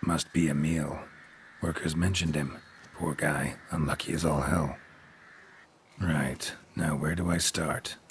Must be Emil. Workers mentioned him. Poor guy, unlucky as all hell. Right, now where do I start?